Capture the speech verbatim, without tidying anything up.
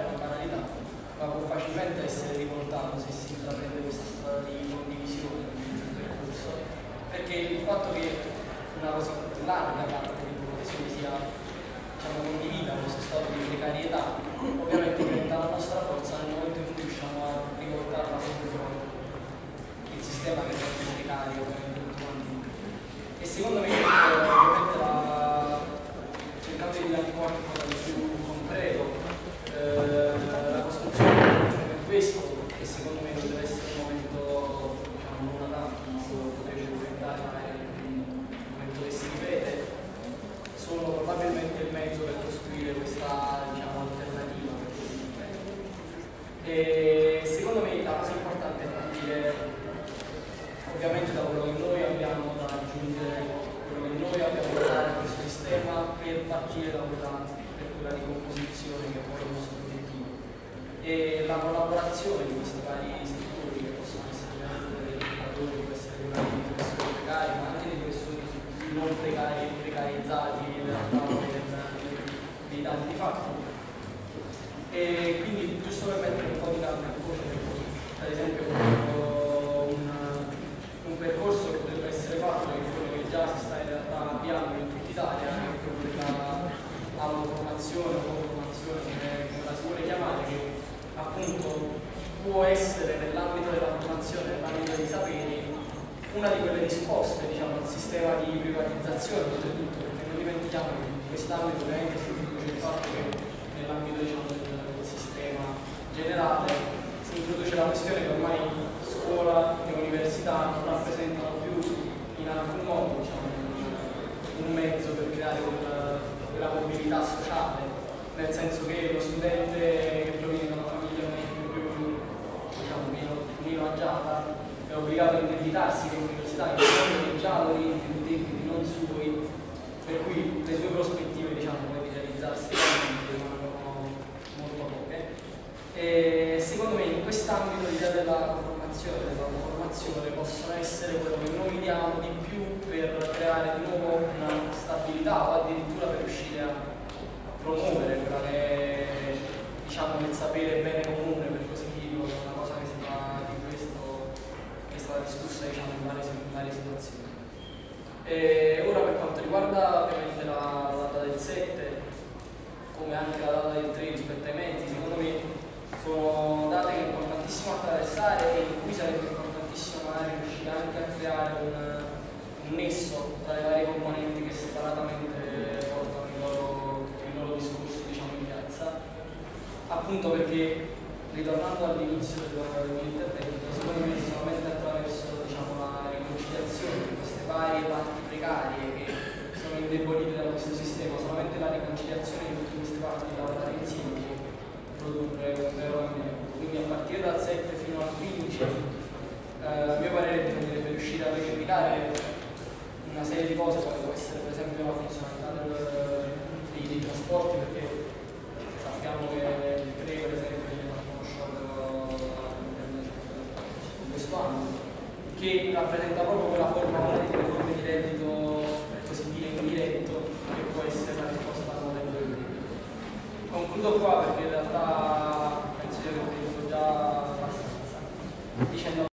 una banalità, ma può facilmente essere rivoltato se si intraprende questa strada di condivisione del percorso, perché il fatto che una cosa larga parte di popolazione sia, diciamo, condivida questo stato di precarietà, ovviamente diventa la nostra forza nel momento in cui riusciamo a rivoltarla contro il sistema che è troppo precario, ovviamente tutti quanti. E secondo me ovviamente la, cercando di dare qualcosa di più concreto, eh, la costruzione per questo, che secondo me non deve essere un momento, diciamo, non una tanto, ma potrebbe diventare magari un momento che si ripete, sono probabilmente il mezzo per costruire questa, diciamo, alternativa. E secondo me la cosa importante è partire ovviamente da quello che noi abbiamo da aggiungere, quello che noi abbiamo da dare a questo sistema, per partire da quella, per quella ricomposizione che è poi il nostro obiettivo. E la collaborazione di questi vari settori, che possono essere dei educatori, può essere di persone precari, ma anche di persone non precari, precarizzati in realtà dei dati di fatto. E quindi, giusto per mettere un po' di carne a voce, per esempio un, un percorso che potrebbe essere fatto, che è quello che già si sta in realtà avviando in tutta Italia, che è quello della autoformazione o formazione, come la si vuole chiamare, che appunto può essere nell'ambito della formazione, nell'ambito dei saperi, una di quelle risposte, diciamo, al sistema di privatizzazione, oltretutto, perché non dimentichiamo che in quest'ambito ovviamente si introduce il fatto che nell'ambito, diciamo, del, del sistema generale si introduce la questione che ormai scuola e università non rappresentano più in alcun modo, diciamo, un mezzo per creare quella, quella mobilità sociale, nel senso che lo studente che proviene da una famiglia più, diciamo, meno, meno agiata è obbligato a indebitarsi con l'università, che già lo riempie di debiti non suoi, per cui le sue prospettive, diciamo, di realizzarsi rimangono molto poche. E secondo me in quest'ambito l'idea della formazione, della formazione possono essere quello che noi diamo di più per creare di nuovo una stabilità, o addirittura per riuscire a promuovere quella che è, diciamo, il sapere bene comune, per così dire, che è una cosa che si fa di questo, che è stata discussa, diciamo, in varie, in varie situazioni. E ora, per quanto riguarda ovviamente la, la data del sette, come anche la data del tre rispetto ai mezzi, secondo me sono date che è importantissimo attraversare e in cui sarebbe importantissimo magari riuscire anche a creare un, un nesso tra le varie componenti che separatamente portano i loro, i loro discorsi, diciamo, in piazza, appunto perché, ritornando all'inizio del mio intervento, secondo me solamente attraverso, diciamo, la riconciliazione di queste varie parti precarie che sono indebolite da questo sistema, solamente la riconciliazione di tutte queste parti da lavorare insieme, produrre un vero cambiamento. Quindi a partire dal sette fino al quindici, eh, a mio parere bisognerebbe riuscire a verificare una serie di cose, come può essere per esempio la funzionalità del, dei, dei trasporti, perché sappiamo che il tre, per esempio, è uno sciopero in questo anno, che rappresenta proprio quella forma, una di quelle forme di reddito, per così dire, indiretto, che può essere la risposta al modello del debito. Concludo qua perché in realtà penso di aver detto già abbastanza, dicendo